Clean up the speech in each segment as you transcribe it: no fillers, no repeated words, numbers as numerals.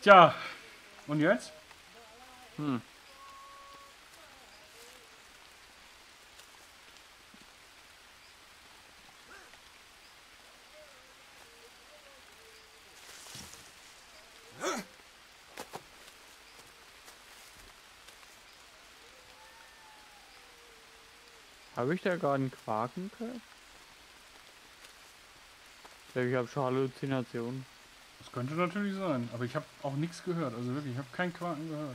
Tja, und jetzt? Hm. Habe ich da gerade einen Quaken gehört? Ich glaube, ich habe schon Halluzinationen. Das könnte natürlich sein, aber ich habe auch nichts gehört. Also wirklich, ich habe keinen Quaken gehört.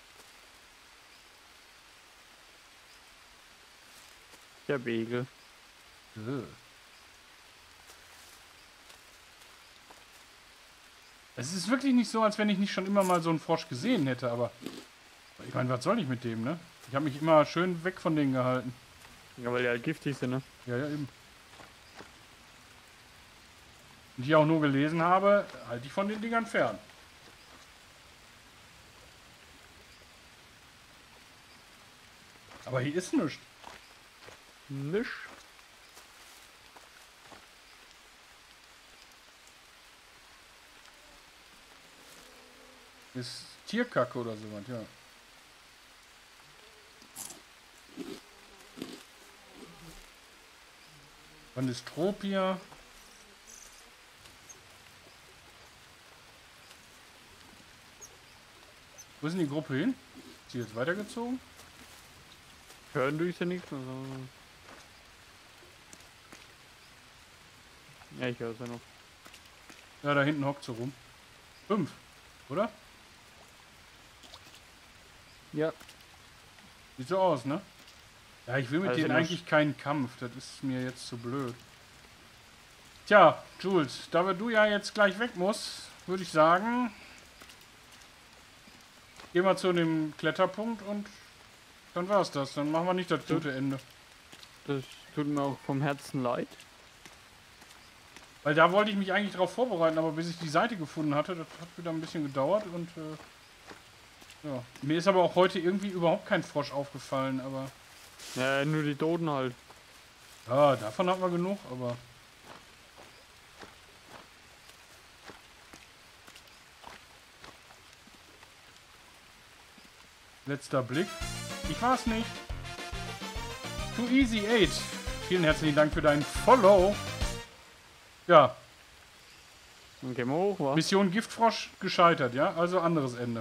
Der Begel. Es ist wirklich nicht so, als wenn ich nicht schon immer mal so einen Frosch gesehen hätte, aber ich meine, was soll ich mit dem, ne? Ich habe mich immer schön weg von denen gehalten. Ja, weil die halt giftig sind, ne? Ja, ja, eben. Und ich auch nur gelesen habe, halte ich von den Dingern fern. Aber hier ist nichts. Nisch. Ist Tierkacke oder sowas, ja. Wann ist Tropia? Wo ist denn die Gruppe hin? Ist sie jetzt weitergezogen? Hören durch ja nichts. Also. Ja, ich höre es ja noch. Ja, da hinten hockt sie rum. 5, oder? Ja. Sieht so aus, ne? Ja, ich will mit Also denen noch eigentlich keinen Kampf. Das ist mir jetzt zu blöd. Tja, Jules, da du ja jetzt gleich weg musst, würde ich sagen, gehen wir zu dem Kletterpunkt und dann war's das. Dann machen wir nicht das gute Ende. Das tut mir auch vom Herzen leid. Weil da wollte ich mich eigentlich darauf vorbereiten, aber bis ich die Seite gefunden hatte, das hat wieder ein bisschen gedauert und ja. Mir ist aber auch heute irgendwie überhaupt kein Frosch aufgefallen, aber Ja, nur die Toten halt. ja, davon haben wir genug, aber letzter Blick. Ich war's nicht. Too Easy 8. Vielen herzlichen Dank für deinen Follow. Ja, Dann gehen wir hoch, wa? Mission Giftfrosch gescheitert, ja? Also anderes Ende.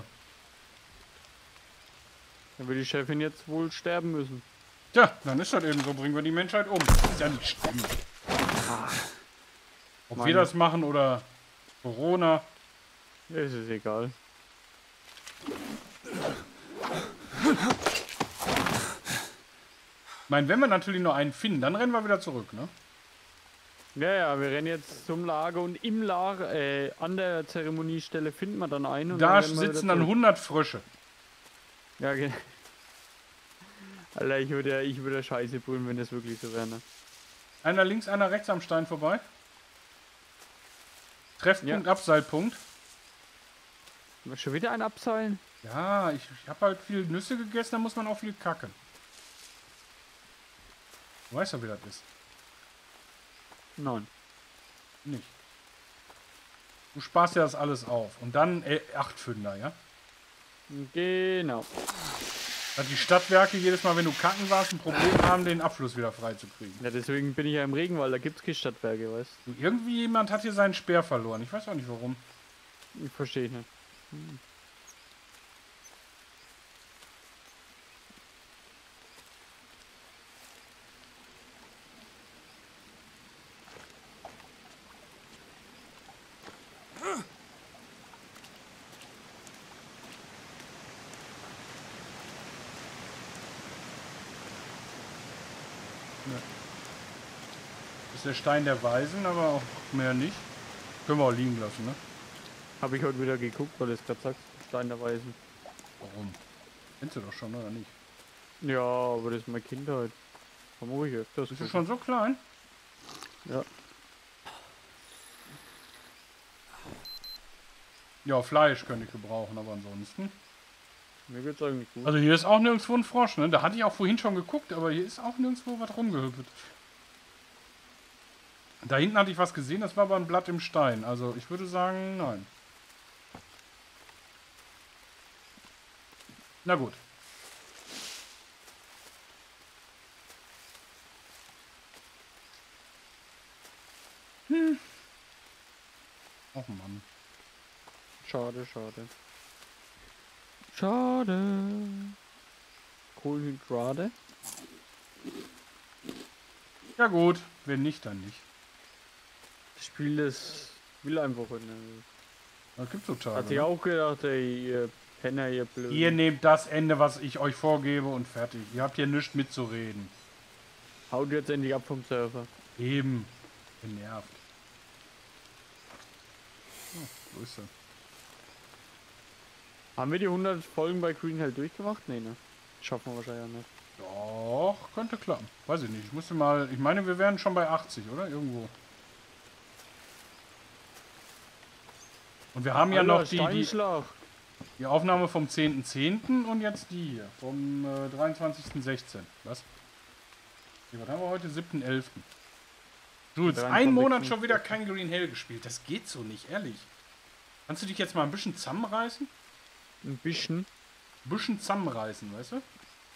Dann wird die Chefin jetzt wohl sterben müssen. Tja, dann ist das eben so. Bringen wir die Menschheit um. Ist ja nicht schlimm. Ob wir das machen oder Corona. Es ist egal. Ich meine, wenn wir natürlich nur einen finden, dann rennen wir wieder zurück, ne? Ja, ja, wir rennen jetzt zum Lager und im Lager, an der Zeremoniestelle finden wir dann einen. Und Da dann rennen wir sitzen wieder dann zurück. 100 Frösche. Ja, genau. Alter, ich würde Scheiße brüllen, wenn das wirklich so wäre, ne? Einer links, einer rechts am Stein vorbei. Treffpunkt, Ja. Abseilpunkt. Schon wieder ein Abseilen? Ja, ich habe halt viel Nüsse gegessen, da muss man auch viel kacken. Du weißt ja, wie das ist. Nein. Nicht. Du sparst ja das alles auf. Und dann 8 Pfünder, ja? Genau. Dass die Stadtwerke jedes Mal, wenn du kacken warst, ein Problem haben, den Abfluss wieder freizukriegen. Ja, deswegen bin ich ja im Regenwald, da gibt's keine Stadtwerke, weißt Du, irgendwie jemand hat hier seinen Speer verloren. Ich weiß auch nicht warum. du? Ich verstehe nicht. Das ist der Stein der Weisen, aber auch mehr nicht. Können wir auch liegen lassen, ne? Habe ich heute wieder geguckt, weil du es gerade sagst. Stein der Weisen. Warum? Kennst du doch schon, oder nicht? Ja, aber das ist meine Kindheit. Da muss ich öfters Bist du gucken. schon so klein? Ja. Ja, Fleisch könnte ich gebrauchen, aber ansonsten. Mir geht's eigentlich gut. Also hier ist auch nirgendwo ein Frosch, ne? Da hatte ich auch vorhin schon geguckt, aber hier ist auch nirgendwo was rumgehüpft. Da hinten hatte ich was gesehen, das war aber ein Blatt im Stein. Also ich würde sagen, nein. Na gut. Och Mann. Schade, schade. Schade. Kohlenhydrate. Ja gut, wenn nicht, dann nicht. Das Spiel, das will einfach nicht. Da gibt's so Tage. Hat sich Ne? auch gedacht, ey, ihr Penner, ihr blöd. Ihr nehmt das Ende, was ich euch vorgebe und fertig. Ihr habt hier nichts mitzureden. Haut jetzt endlich ab vom Server. Eben. Genervt. Oh, Grüße. Haben wir die 100 Folgen bei Green Hell durchgemacht? Nee, ne? Schaffen wir wahrscheinlich auch nicht. Doch, könnte klappen. Weiß ich nicht. Ich musste mal. Ich meine, wir wären schon bei 80, oder? Irgendwo. Und wir haben ja Alter, noch die Steinschlag. die Aufnahme vom 10.10. und jetzt die hier. Vom 23.16. Was? Nee, was haben wir heute? 7.11. Du, jetzt einen Monat schon wieder kein Green Hell gespielt. Das geht so nicht, ehrlich. Kannst du dich jetzt mal ein bisschen zusammenreißen? Ein bisschen. Ein bisschen zusammenreißen, weißt du?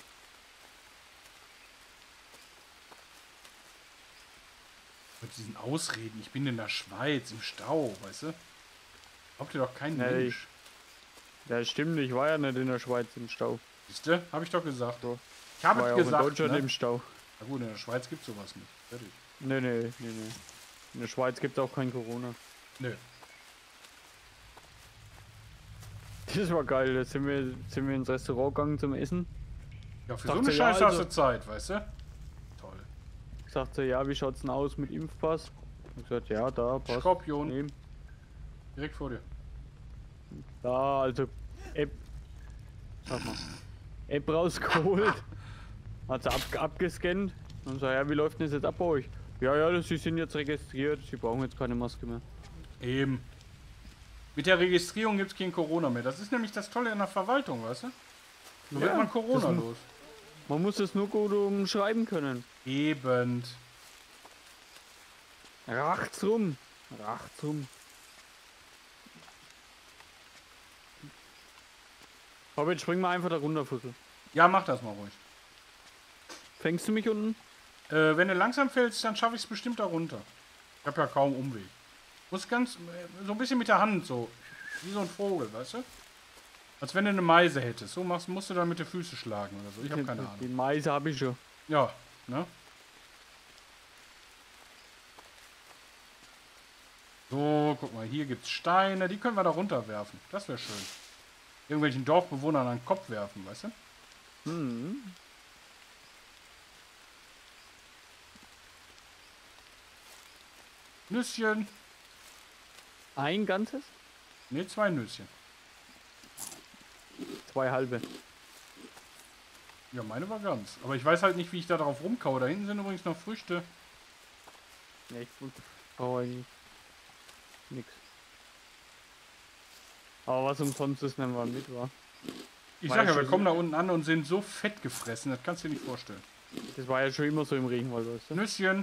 Mit diesen Ausreden, ich bin in der Schweiz, im Stau, weißt du? Glaubt ihr doch kein Nee. Mensch. Ja, stimmt, ich war ja nicht in der Schweiz im Stau. Siehste? Hab ich doch gesagt. So. Ich habe War es ja auch in gesagt, Deutschland ne? im Stau. Na gut, in der Schweiz gibt's sowas nicht. Fertig. Nee, nee, nee, nee. In der Schweiz gibt es auch kein Corona. Nö. Das war geil, da sind wir ins Restaurant gegangen zum Essen. Ja, für so Dachte, eine ja, Scheiße hast also- du Zeit, weißt du? Toll. Ich sagte, ja, wie schaut's denn aus mit Impfpass? Ich gesagt, ja, da, passt. Skorpion, Nehmen. direkt vor dir. Da, also App. Sag mal. App rausgeholt. Hat sie abgescannt. Und sagt, ja, wie läuft denn das jetzt ab bei euch? Ja, ja, sie sind jetzt registriert, sie brauchen jetzt keine Maske mehr. Eben. Mit der Registrierung gibt's kein Corona mehr. Das ist nämlich das Tolle in der Verwaltung, weißt du? So wird Ja, man Corona das- los. Man muss es nur gut umschreiben können. Eben. Rachts rum. Rachts rum. Aber jetzt springen wir einfach da runter, Fussel. Ja, mach das mal ruhig. Fängst du mich unten? Wenn du langsam fällst, dann schaffe ich es bestimmt da runter. Ich habe ja kaum Umweg. Muss ganz, so ein bisschen mit der Hand, so. Wie so ein Vogel, weißt du? Als wenn du eine Meise hättest. So musst du dann mit den Füßen schlagen oder so. Ich habe keine Die Ahnung. Meise habe ich schon. Ja, ne? So, guck mal, hier gibt's Steine. Die können wir da runterwerfen. Das wäre schön. Irgendwelchen Dorfbewohnern an den Kopf werfen, weißt du? Hm. Nüsschen. Ein ganzes? Ne, 2 Nüsschen. 2 halbe. Ja, meine war ganz. Aber ich weiß halt nicht, wie ich da drauf rumkaue. Da hinten sind übrigens noch Früchte. Ja, ich brauche eigentlich nix. Aber was umsonst ist, nehmen wir mit, wa? Ich War sag ja ja, wir schon kommen da unten an und sind so fett gefressen. Das kannst du dir nicht vorstellen. Das war ja schon immer so im Regenwald, weißt du? Nüsschen.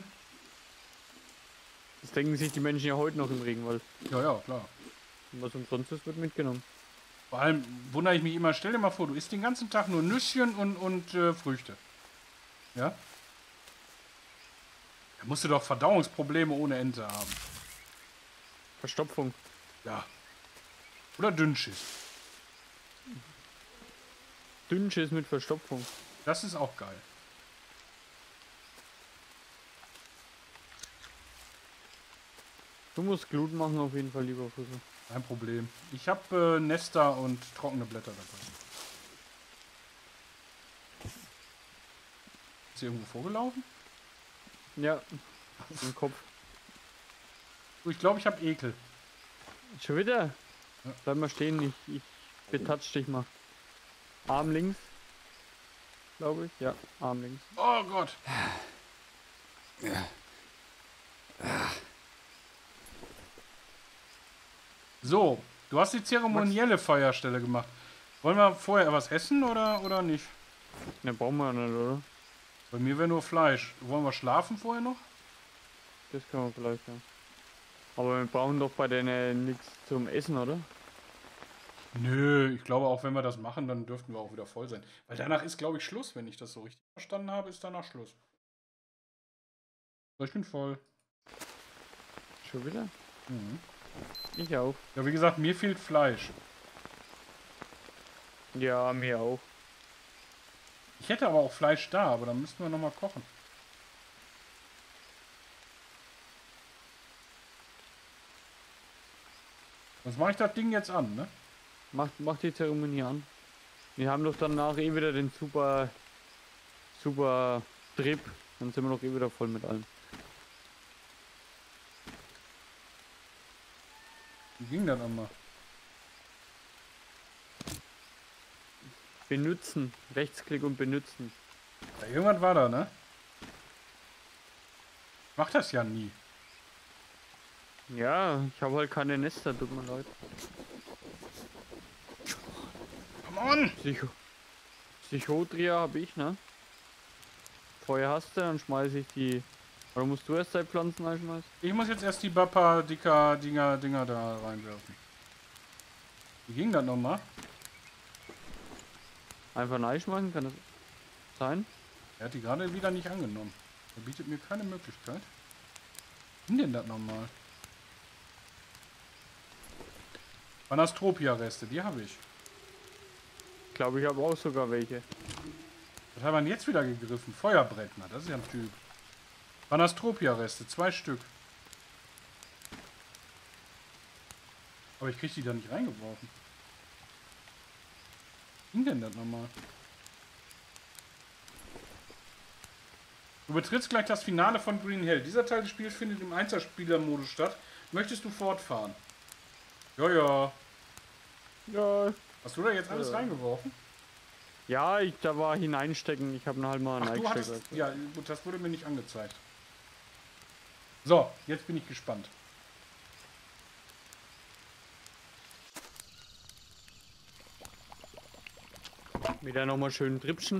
Das denken sich die Menschen ja heute noch im Regenwald. Ja, ja, klar. Und was umsonst ist, wird mitgenommen. Vor allem wundere ich mich immer, stell dir mal vor, du isst den ganzen Tag nur Nüsschen und Früchte. Ja? Da musst du doch Verdauungsprobleme ohne Ende haben. Verstopfung. Ja. Oder Dünnschiss. Dünnschiss mit Verstopfung. Das ist auch geil. Du musst Glut machen auf jeden Fall, lieber Fussel. Kein Problem. Ich habe Nester und trockene Blätter dabei. Ist hier irgendwo vorgelaufen? Ja, im Kopf. Du, ich glaube, ich habe Ekel. Schon wieder? Ja. Bleib mal stehen, ich betatsch dich mal. Arm links. Glaube ich. Ja, Arm links. Oh Gott. So, du hast die zeremonielle Feierstelle gemacht. Wollen wir vorher was essen oder nicht? Ne, brauchen wir nicht, oder? Bei mir wäre nur Fleisch. Wollen wir schlafen vorher noch? Das können wir vielleicht, ja. Aber wir brauchen doch bei denen nichts zum Essen, oder? Nö, ich glaube auch, wenn wir das machen, dann dürften wir auch wieder voll sein. Weil danach ist, glaube ich, Schluss. Wenn ich das so richtig verstanden habe, ist danach Schluss. So, ich bin voll. Schon wieder? Mhm. Ich auch. Ja, wie gesagt, mir fehlt Fleisch. Ja, mir auch. Ich hätte aber auch Fleisch da, aber dann müssten wir nochmal kochen. Sonst mache ich das Ding jetzt an, ne? Mach die Zeremonie an. Wir haben doch danach eh wieder den super Trip. Dann sind wir doch eh wieder voll mit allem. Wie ging das nochmal? Benutzen. Rechtsklick und benutzen. Ja, irgendwas war da, ne? Mach das ja nie. Ja, ich habe halt keine Nester, tut mir leid. Come on! Psychotria habe ich, ne? Feuer hast du, dann schmeiße ich die. Oder musst du erst deine Pflanzen einschmeißen? Ich muss jetzt erst die Bappa Dinger da reinwerfen. Wie ging das nochmal? Einfach reinschmeißen, kann das sein? Er hat die gerade wieder nicht angenommen. Er bietet mir keine Möglichkeit. Wie denn das nochmal? Panastropia-Reste, die habe ich. Ich glaube, ich habe auch sogar welche. Was haben wir denn jetzt wieder gegriffen? Feuerbrettner, das ist ja ein Typ. Panastropia-Reste, 2 Stück. Aber ich kriege die da nicht reingeworfen. Wie ging denn das nochmal? Du betrittst gleich das Finale von Green Hell. Dieser Teil des Spiels findet im Einzelspielermodus statt. Möchtest du fortfahren? Ja, ja. Ja. Hast du da jetzt alles reingeworfen? Ja, da war hineinstecken. Ich habe ihn halt mal Ach, du reingesteckt. hattest... Ja, gut, das wurde mir nicht angezeigt. So, jetzt bin ich gespannt. Wieder nochmal schön dripschen.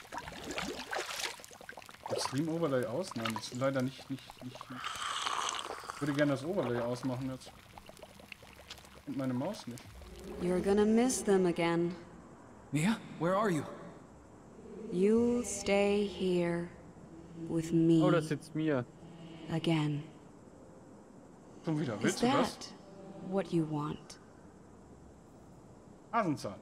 Das Stream Overlay aus? Nein, das ist leider nicht. Ich würde gerne das Overlay ausmachen jetzt. Und meine Maus nicht. You're gonna miss them again. Mia, where are you? You'll stay here with me Oh, das sitzt mir. again. Schon wieder. Is Willst du das? that what you want? Hasenzahn.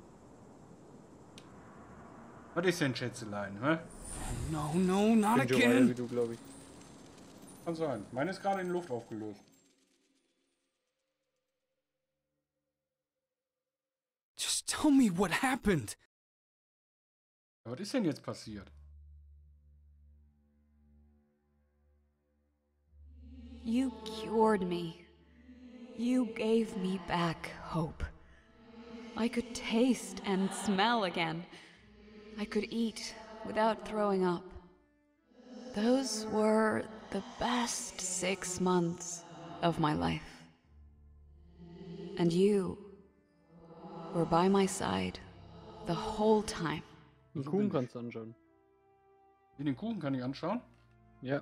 Was ist denn, Schätzelein, hä? No, no, not Bin schon weiter wie again. du, glaube ich. Kann sein. Meine ist gerade in Luft aufgelöst. Just tell me what happened. Ja, was ist denn jetzt passiert? You cured me. You gave me back hope. I could taste and smell again. I could eat without throwing up. Those were the best 6 months of my life. And you were by my side the whole time. Den Kuchen kannst du anschauen. Den Kuchen kann ich anschauen? Ja.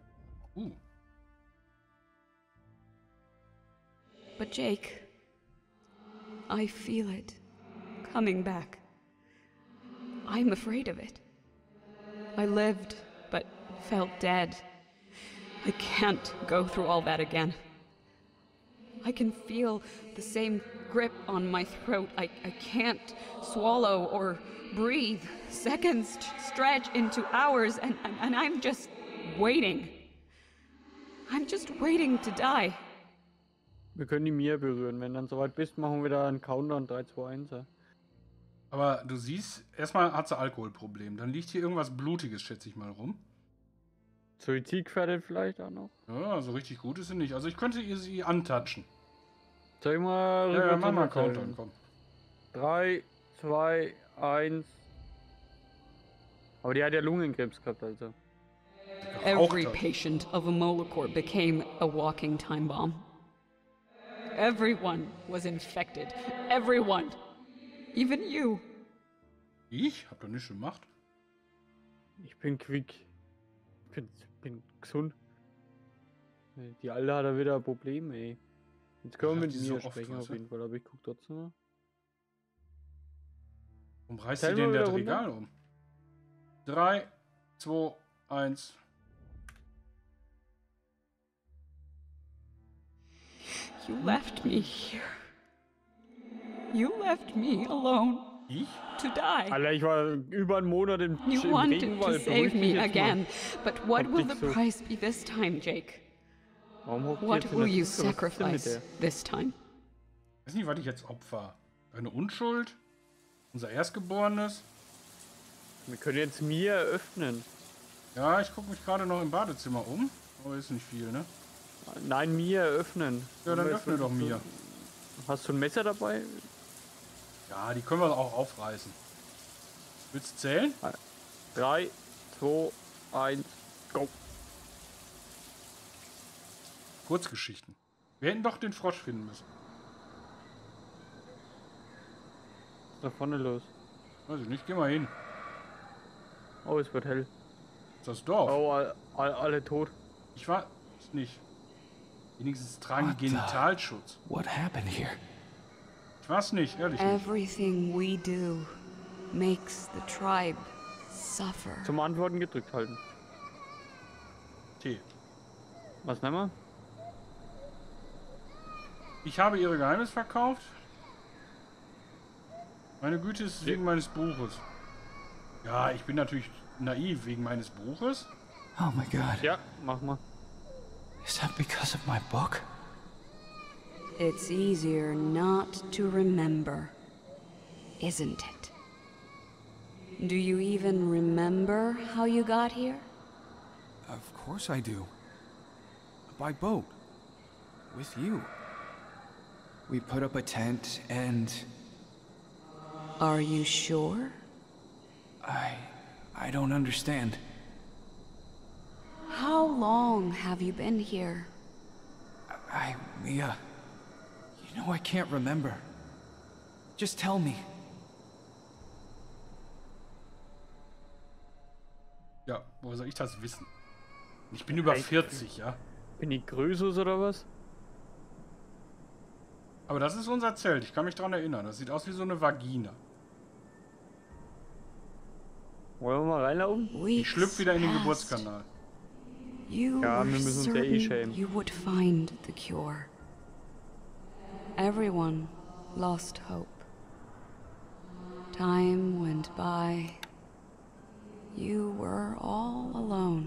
But Jake, I feel it coming back. I'm afraid of it. I lived, but felt dead. I can't go through all that again. I can feel the same grip on my throat. I can't swallow or breathe. Seconds stretch into hours, and I'm just waiting. I'm just waiting to die. Wir können die Mia berühren. Wenn dann soweit bist, machen wir da einen Countdown 3, 2, 1. Ja. Aber du siehst, erstmal hat sie Alkoholproblem. Dann liegt hier irgendwas Blutiges, schätze ich mal, rum. Suizidgefährdet vielleicht auch noch. Ja, so richtig gut ist sie nicht. Also ich könnte ihr sie antatschen. Soll ich mal Ja, rüber mach mal zählen? Countdown, komm. 3, 2, 1. Aber die hat ja Lungenkrebs gehabt, also. Every Raucht er. patient of a Molocort became a walking time bomb. Everyone was infected. Everyone. Even you. Ich? Hab doch nichts gemacht. Ich bin quick. Bin gesund. Die Alte hat da wieder Probleme, ey. Jetzt können wir Ich hab mit die mir so oft, sprechen weißt auf du? jeden Fall, aber ich guck trotzdem mal. Warum reißt Zähl ihr denn mal das wieder Regal um? 3, 2, 1. You left me here. You left me alone Ich? to die. Alter, ich war über einen Monat You im wanted to Regenwald. save Beruhig dich me jetzt mal. again, but what Hab will dich the so- price be this time, Jake? Warum hockt die What jetzt in will der you Küche? Was ist denn mit sacrifice der? this time? Ich weiß nicht, was ich jetzt opfer. Deine Unschuld? Unser Erstgeborenes? Wir können jetzt mir öffnen. Ja, ich gucke mich gerade noch im Badezimmer um. Aber ist nicht viel, ne? Nein, mir öffnen. Ja, dann Aber öffne jetzt doch wirklich mir. so- Hast du ein Messer dabei? Ja, die können wir auch aufreißen. Willst du zählen? 3, 2, 1, go. Kurzgeschichten. Wir hätten doch den Frosch finden müssen. Was ist da vorne los? Weiß ich nicht, geh mal hin. Oh, es wird hell. Das ist das Dorf. Oh, alle tot. Ich weiß nicht. Wenigstens tragen What the- Genitalschutz. What happened here? Ich weiß nicht, ehrlich nicht. Everything we do makes the tribe suffer. Zum Antworten gedrückt halten. Tee. Was nehmen wir? Ich habe ihre Geheimnis verkauft. Meine Güte ist wegen meines Buches. Ja, ich bin natürlich naiv wegen meines Buches. Oh my god. Ja, mach mal. Is that because of my book? It's easier not to remember, isn't it? Do you even remember how you got here? Of course I do. By boat. With you. We put up a tent and Are you sure? I don't understand. How long have you been here? Mia, you know I can't remember. Just tell me. Ja, woher soll ich das wissen? Ich bin über 40, ja. Bin ich Größus oder was? Aber das ist unser Zelt. Ich kann mich daran erinnern. Das sieht aus wie so eine Vagina. Wollen wir mal reinlaufen? Ich schlüpfe wieder in den Weeks Geburtskanal. You Ja, were wir müssen uns ja eh certain schämen. you would find the cure. Everyone lost hope. Time went by. You were all alone.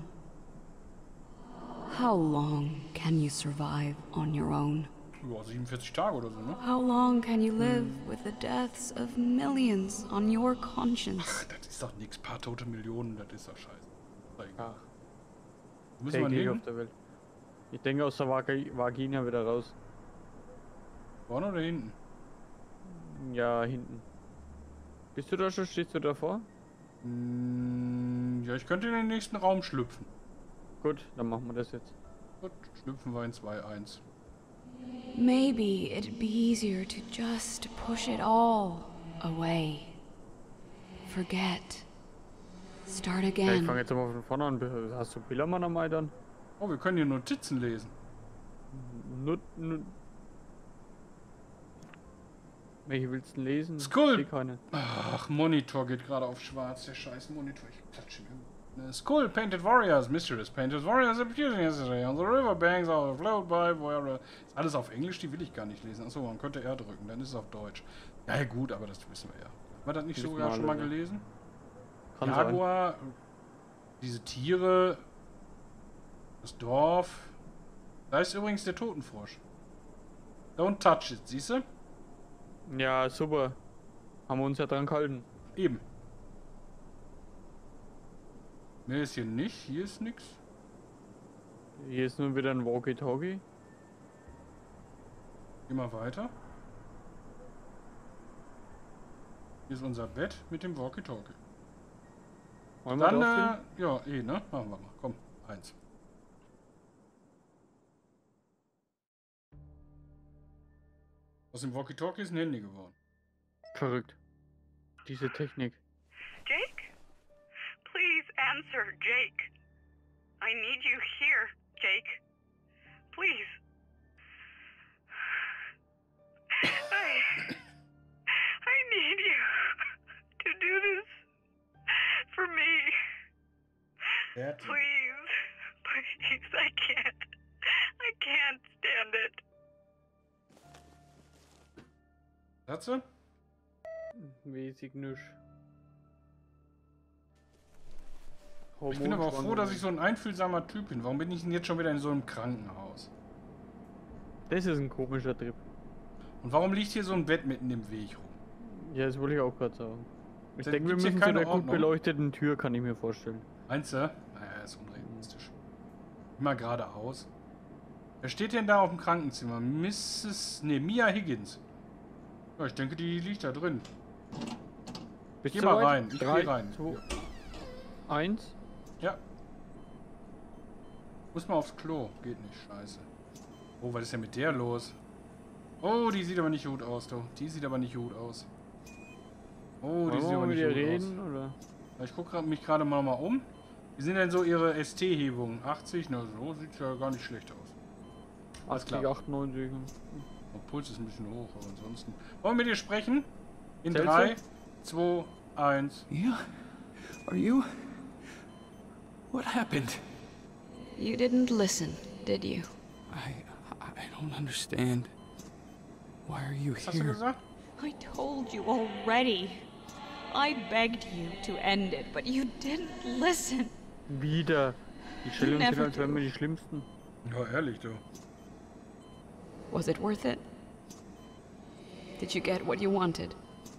How long can you survive on your own? Ja, 47 Tage oder so, ne? How long can you live with the deaths of millions on your conscience? Ach, das ist doch nichts. Paar tote Millionen, das ist doch scheiße. Ist doch egal. Ach, Wo müssen wir täglich hin? auf der Welt. Ich denke aus der Vagina wieder raus. Vorne oder hinten? Ja, hinten. Bist du da schon? Stehst du davor? Ja, ich könnte in den nächsten Raum schlüpfen. Gut, dann machen wir das jetzt. Gut, schlüpfen wir in 2-1. Maybe it'd be easier to just push it all away. Forget. Start Ja, ich again. fange jetzt mal von vorne an. Hast du Bildermann am Ei dann? Oh, wir können hier Notizen lesen. Welche willst du denn lesen? Skull! Ich seh keine. Ach, Monitor geht gerade auf schwarz. Der scheiß Monitor. Ich klatsche ihn. Skull painted warriors, mysterious painted warriors appeared yesterday on the riverbanks of float by where. Ist alles auf Englisch, die will ich gar nicht lesen. Achso, man könnte R drücken, dann ist es auf Deutsch. Ja, gut, aber das wissen wir ja. Haben wir das nicht Wissen sogar wir schon mal alle, ja. gelesen? Kann sein. Jaguar, diese Tiere, das Dorf. Da ist übrigens der Totenfrosch. Don't touch it, siehst du? Ja, super. Haben wir uns ja dran gehalten. Eben. Mehr ist hier nicht, hier ist nix. Hier ist nun wieder ein Walkie-Talkie. Geh mal weiter. Hier ist unser Bett mit dem Walkie-Talkie. Wollen wir Dann, drauf gehen? ja, ne? Machen wir mal. Komm, 1. Aus dem Walkie-Talkie ist ein Handy geworden. Verrückt. Diese Technik. Jake? Please answer, Jake. I need you here, Jake. Please. I need you to Please. Please, I can't stand it. Hat sie? Mäßig nüsch. Ich bin aber auch froh, dass ich so ein einfühlsamer Typ bin. Warum bin ich denn jetzt schon wieder in so einem Krankenhaus? Das ist ein komischer Trip. Und warum liegt hier so ein Bett mitten im Weg rum? Ja, das wollte ich auch gerade sagen. Ich Da denke, wir gibt's hier müssen zu keine der gut Ordnung. beleuchteten Tür, kann ich mir vorstellen. Meinst du? Naja, ist unrealistisch. Immer geradeaus. Wer steht denn da auf dem Krankenzimmer? Mia Higgins. Ja, ich denke, die liegt da drin. Bist Geh du mal soweit? rein. Ich 3, geh rein. 2, 1. Ja. Muss mal aufs Klo. Geht nicht, scheiße. Oh, was ist denn mit der los? Oh, die sieht aber nicht gut aus, du. Die sieht aber nicht gut aus. Oh, die sieht aber mit nicht dir gut reden, aus. oder? Ich gucke mich gerade mal um. Wie sind denn so ihre ST-Hebungen? 80? Na, so sieht ja gar nicht schlecht aus. Alles 80, klar. 98. Der Puls ist ein bisschen hoch, aber ansonsten. Wollen wir mit dir sprechen? In Zählst 3, du? 2, 1. Mia? Are you? What happened? You didn't listen, did you? I don't understand. Why are you Was hast du here? gesagt? I told you already. I begged you to end it, but you didn't listen. Wieder. Die Stellung sind, Never als wären do. wir die Schlimmsten. Ja, ehrlich, du. Was it worth it? Did you get what you wanted?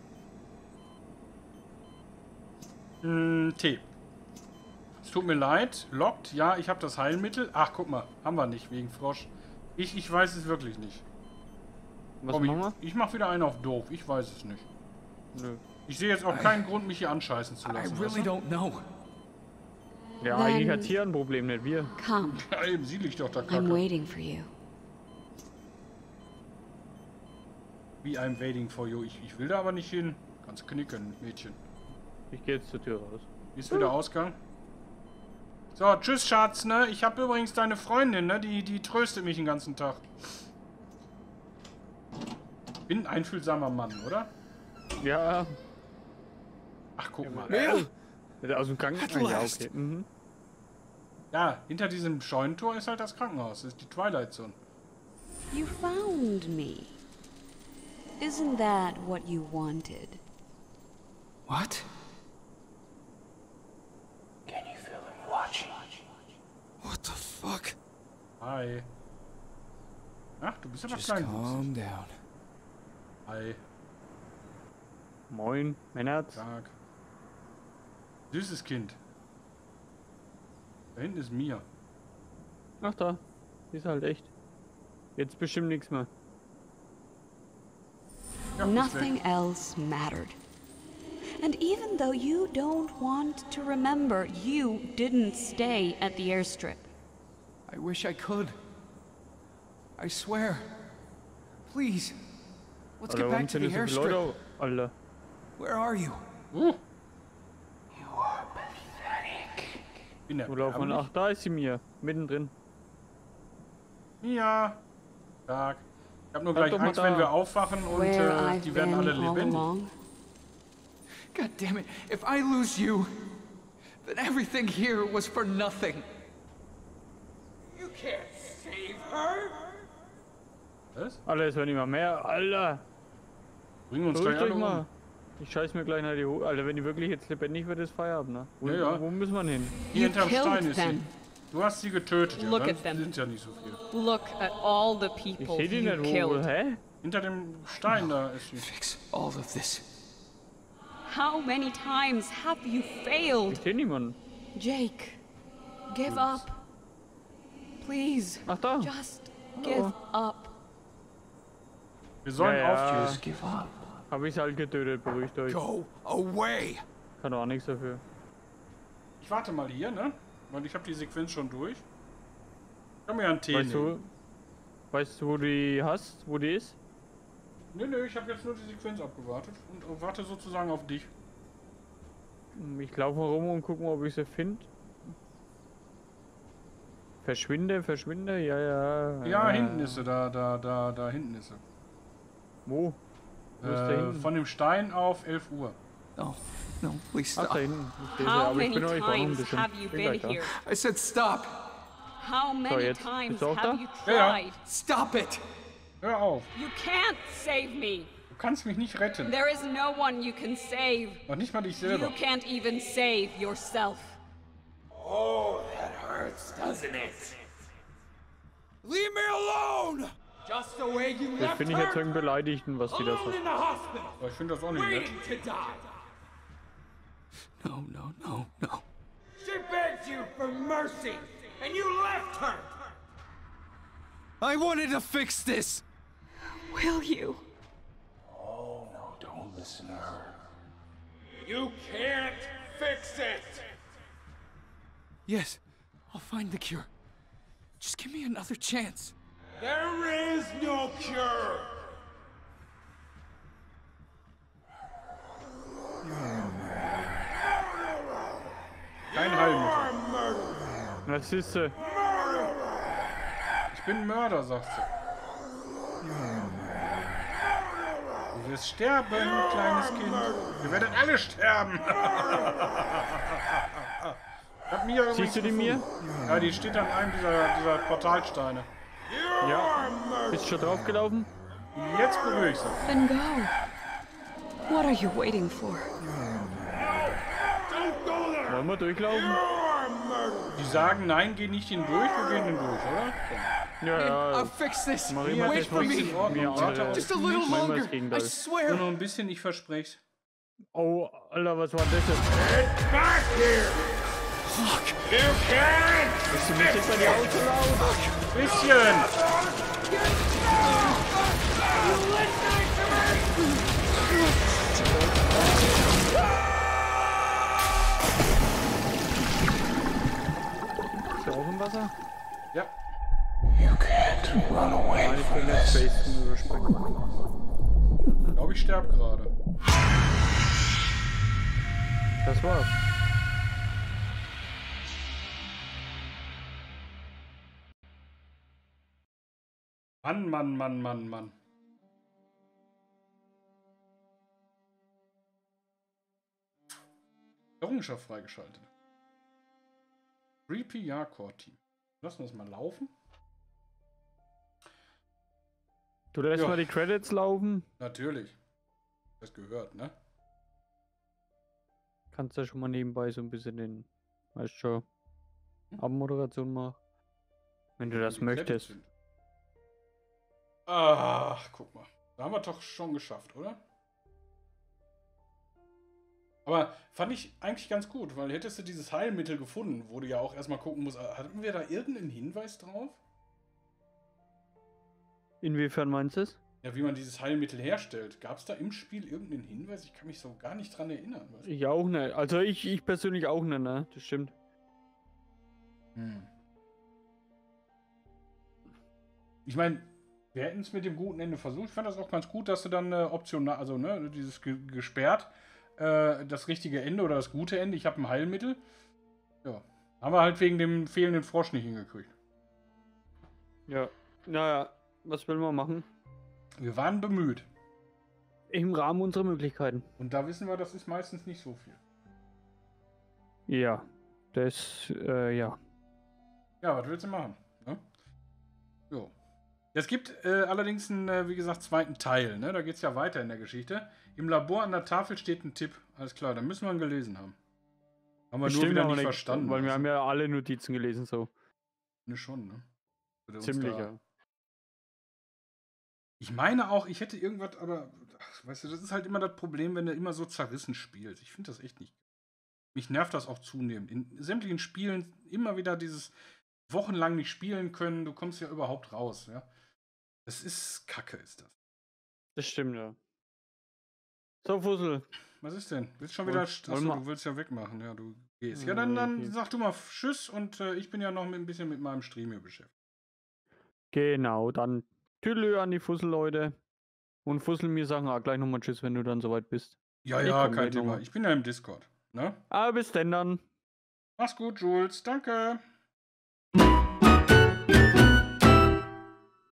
Tee. Es tut mir leid. Lockt. Ja, ich habe das Heilmittel. Ach, guck mal. Haben wir nicht, wegen Frosch. Ich weiß es wirklich nicht. Was Komm, machen wir? ich mach wieder einen auf doof. Ich weiß es nicht. Nö. Ich sehe jetzt auch keinen Grund, mich hier anscheißen zu I lassen. really weißt du? don't know. Ja, Then- eigentlich hat hier ein Problem, nicht wir. Come. Ja, eben, sie liegt doch da I'm kacke. waiting for you. Wie I'm waiting for you. Ich will da aber nicht hin. Kannst knicken, Mädchen. Ich gehe jetzt zur Tür raus. Wie ist wieder Ausgang? So, tschüss, Schatz, ne? Ich habe übrigens deine Freundin, ne? Die tröstet mich den ganzen Tag. Bin ein einfühlsamer Mann, oder? Ja. Ach, guck mal. Aus dem Krankenhaus. At Ja, last. okay. Mhm. Ja, hinter diesem Scheunentor ist halt das Krankenhaus. Das ist die Twilight Zone. You found me. Isn't that what you wanted? What? Can you feel him watching? What the fuck? Hi. Ach, du bist aber Just klein. calm down. Hi. Moin, Männerz. Tag. Süßes Kind. Da hinten ist Mia. Ach da. Die ist halt echt. Jetzt bestimmt nichts mehr. Ja, ist Nothing weg. else mattered. And even though you don't want to remember, you didn't stay at the airstrip. I wish I could. I swear. Please. Let's Alter, get warum back to sind the da so viele airstrip. Leute? Alter. Where are you? You are pathetic. Bin der Wo laufen wir? erblich? Ach, da ist sie mir. Mittendrin. Mia. Tag. Ich hab nur Bleib gleich doch mal Angst, da. wenn wir aufwachen und Where I've die werden been alle all lebendig. along. God damn it. If I lose you, then everything here was for nothing. You can't save her. Was? Alter, es werden immer mehr. Alter. Bringen uns Beruhigt gleich euch alle mal. um. Ich scheiß mir gleich nach die Hose. Alter, wenn die wirklich jetzt lebendig wird, ist Feierabend, ne? Wo, Ja, ja. wo müssen wir hin? Hier You hinterm Stein killed ist sie. them. Du hast sie getötet. Ja, Look dann at them. sind ja nicht so viele. Look at all the Ich people seh die you nicht. Wo, killed. hä? Hinter dem Stein da ist sie. Fix all of this. How many times have you Ich failed? seh niemanden. Jake, give up. Please, Ach da. just give up. Wir sollen Ja, ja. aufstehen. Just give up. Hab ich's halt getötet, beruhigt euch. Go away. Kann doch auch nichts dafür. Ich warte mal hier, ne? Weil ich habe die Sequenz schon durch. Ich kann mir einen Tee Weißt nehmen. du, wo du die hast? Wo die ist? Nö, ich habe jetzt nur die Sequenz abgewartet und warte sozusagen auf dich. Ich laufe mal rum und guck mal, ob ich sie finde. Verschwinde, ja, ja. Ja, hinten ist sie, da hinten ist sie. Wo? Wo ist da hinten? Von dem Stein auf 11 Uhr. No, no, please Ach, stop. da hinten. Ich sehe sie, How aber ich many bin euch auch noch ein times bisschen. have you Bin been gleich da. here? I said stop. How many jetzt. times Bist du auch have da? you Ja. tried? Stop it. Hör auf. You can't save me. Du kannst mich nicht retten. There is no one you can save. Noch nicht mal dich You selber. can't even save yourself. Oh, that hurts, doesn't it? Leave me alone. Just the way you Ich left bin nicht jetzt her, irgendein Beleidigten, was die da alone sagt. in the hospital, Aber ich finde das auch nicht nett. waiting to die. No, no, no, no. She begged you for mercy, and you left her. I wanted to fix this. Will you? Oh, no, don't listen to her. You can't fix it. Yes, I'll find the cure. Just give me another chance. There is no cure. Kein Heilmittel. Das ist sie. Ich bin Mörder, sagt sie. Du wirst sterben, kleines Kind. Wir werden alle sterben. Ich hab Mia übrigens Siehst du die gefunden. Mia? Ja, die steht an einem dieser Portalsteine. Ja. Bist du schon draufgelaufen? Jetzt berühre ich sie. Then go. What are you waiting for? Wollen wir durchlaufen? Die sagen, nein, geh nicht hindurch, wir gehen hindurch, oder? Ja, ja. I'll fix this. Mach immer Wait das, for was me. in Ordnung. mir Warte andere... auf Just a little Manchmal longer. das Gegenteil. I Nur swear. noch ein bisschen, ich versprech's. Oh, Alter, was war das jetzt? Back here. Fuck. You can't. Bist du nicht jetzt bei die Auto laufen? Bisschen! Bist du auch im Wasser? Ja. You can't run away Nein, ich from bin jetzt this. Space überspringen. Ich glaube, ich sterbe gerade. Das war's. Mann, Mann, Mann, Mann, Mann. Errungenschaft freigeschaltet. Creepy Core Team. Lassen wir das mal laufen. Du lässt Ja. mal die Credits laufen. Natürlich. Das gehört, ne? Kannst ja schon mal nebenbei so ein bisschen den, weißt schon, Abmoderation machen. Wenn du das Die Credits möchtest. sind. Ach, guck mal. Da haben wir doch schon geschafft, oder? Aber fand ich eigentlich ganz gut, weil hättest du dieses Heilmittel gefunden, wo du ja auch erstmal gucken musst, hatten wir da irgendeinen Hinweis drauf? Inwiefern meinst du es? Ja, wie man dieses Heilmittel herstellt. Gab es da im Spiel irgendeinen Hinweis? Ich kann mich so gar nicht dran erinnern. Weißt du? Ich auch nicht. Also ich persönlich auch nicht, ne? Das stimmt. Ich meine, wir hätten es mit dem guten Ende versucht. Ich fand das auch ganz gut, dass du dann optional, also ne, dieses gesperrt, das richtige Ende oder das gute Ende. Ich habe ein Heilmittel. Ja. Haben wir halt wegen dem fehlenden Frosch nicht hingekriegt. Ja. Naja, was will man machen? Wir waren bemüht. Im Rahmen unserer Möglichkeiten. Und da wissen wir, das ist meistens nicht so viel. Ja. Das, ja. Ja, was willst du machen? Ne? Jo. Es gibt allerdings einen, wie gesagt, zweiten Teil. Ne? Da geht es ja weiter in der Geschichte. Im Labor an der Tafel steht ein Tipp. Alles klar, dann müssen wir ihn gelesen haben. Haben wir nur Stimmt wieder aber nicht verstanden. Weil wir also. haben ja alle Notizen gelesen, so. Ne, schon, ne? Würde uns Ziemlich, da- ja. Ich meine auch, ich hätte irgendwas, aber, ach, weißt du, das ist halt immer das Problem, wenn du immer so zerrissen spielst. Ich finde das echt nicht. Mich nervt das auch zunehmend. In sämtlichen Spielen immer wieder dieses wochenlang nicht spielen können, du kommst ja überhaupt raus, ja. Das ist Kacke, ist das. Das stimmt, ja. So, Fussel. Was ist denn? Willst schon Woll- wieder. wollen Achso, wir- du willst ja wegmachen, ja, du gehst. Ja, dann Okay. sag du mal Tschüss und ich bin ja noch ein bisschen mit meinem Stream hier beschäftigt. Genau, dann Tüdelö an die Fussel-Leute. Und Fussel mir sagen gleich nochmal Tschüss, wenn du dann soweit bist. Ja, Ich ja, komm kein gleich noch Thema. mal. Ich bin ja im Discord. Ne? Aber bis denn dann. Mach's gut, Jules. Danke.